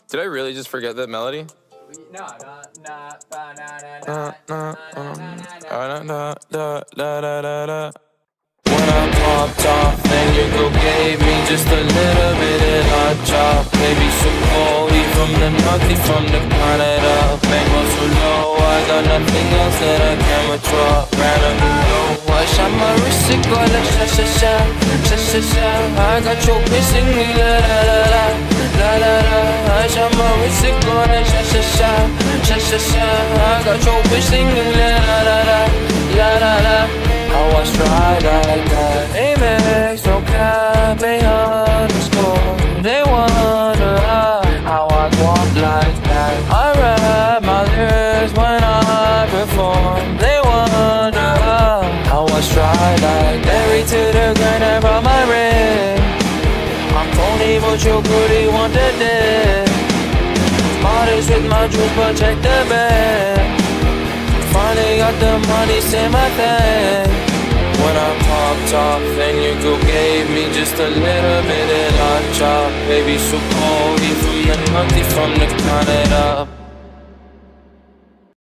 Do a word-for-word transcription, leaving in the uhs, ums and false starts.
Did I really just forget that melody? No, no, no, ba, na, na, Na, na, na, na, um, na, na, na. da, da, da, da, da, da. When I popped off, then your girl gave me just a little bit of hot chop. Baby, so cold, he from the north, he from the Canada. Mango so low, I got nothing else that I can withdraw. Ran up the low, I shot my wrist, it go like sha sha sha, sha sha sha. I got your bitch singing la la la la, la la la. I shot my wrist, it go like sha sha sha, sha sha sha. I got your bitch singing la la la la, la la la. How I stride like that. Amex, no cap, a underscore. They wonder how I walk like that. I rap my lyrics when I perform. They wonder how I stride like that. Married to the grind, I brought my ring. I'm phony, but your booty want the dick. Modest with my juice, but check the bag. Finally got the money, say my thing. When I popped off, then your girl gave me just a little bit of hot chop. Baby, so cold, he from the north, he from the Canada.